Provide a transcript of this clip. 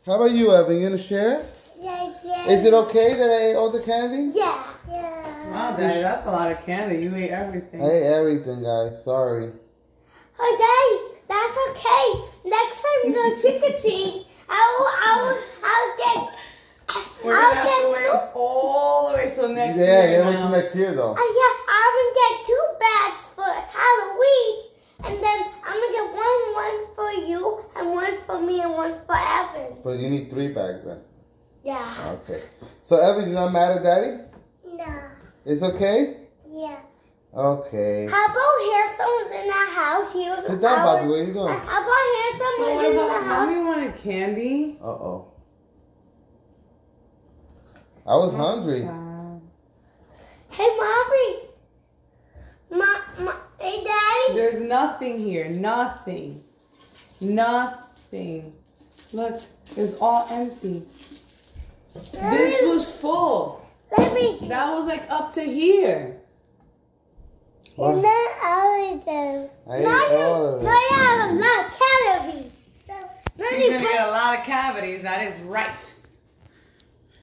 How about you, Evan? You gonna share? Yes. Is it okay that I ate all the candy? Yeah. Wow, Daddy, that's a lot of candy. You ate everything. I ate everything, guys. Sorry. Oh, Daddy, that's okay. Next time we go trick-or-treat, I'll get... We're going to have to wait all the way till next year. Yeah, wait till next year, though. Yeah, I'm going to get 2 bags for Halloween. And then I'm going to get one for you, and one for me, and one for Evan. But you need 3 bags then. Yeah. Okay. So, Evan, you're not mad at Daddy? No. It's okay? Yeah. Okay. How about Handsome was in the house? He was Sit down, Bobby. Where are you going? How about Handsome was in the house? Mommy wanted candy. Uh-oh. I was hungry. Hey, Mommy. Hey, Daddy. There's nothing here. Nothing. Look, it's all empty. This was full. Let me. That was like up to here. What? Not all of them. I ate all of it. No, you have a lot of calories. So, He's gonna get a lot of cavities. That is right.